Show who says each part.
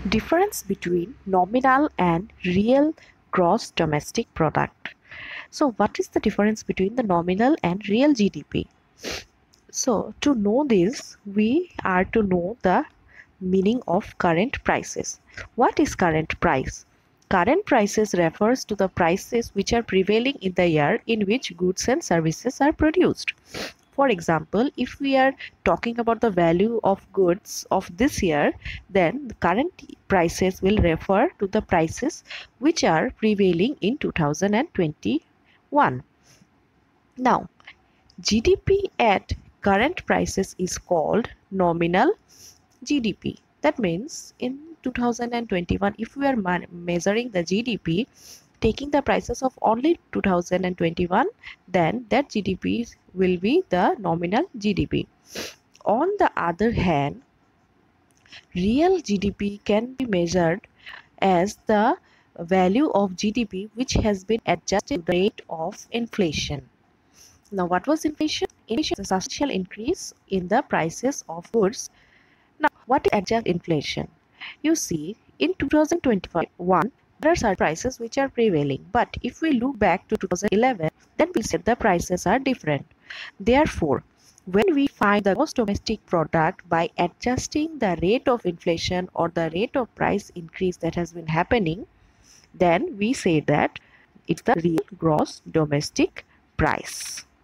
Speaker 1: Difference between nominal and real gross domestic product. So what is the difference between the nominal and real GDP? So to know this, we are to know the meaning of current prices. What is current price? Current prices refers to the prices which are prevailing in the year in which goods and services are produced. For example, if we are talking about the value of goods of this year, then the current prices will refer to the prices which are prevailing in 2021. Now, GDP at current prices is called nominal GDP. That means in 2021, if we are measuring the GDP, taking the prices of only 2021, then that GDP will be the nominal GDP. On the other hand, real GDP can be measured as the value of GDP which has been adjusted to the rate of inflation. Now, what was inflation? Inflation is a substantial increase in the prices of goods. Now, what is adjusted inflation? You see, in 2021, there are certain prices which are prevailing. But if we look back to 2011, then we see the prices are different. Therefore, when we find the gross domestic product by adjusting the rate of inflation or the rate of price increase that has been happening, then we say that it's the real gross domestic price.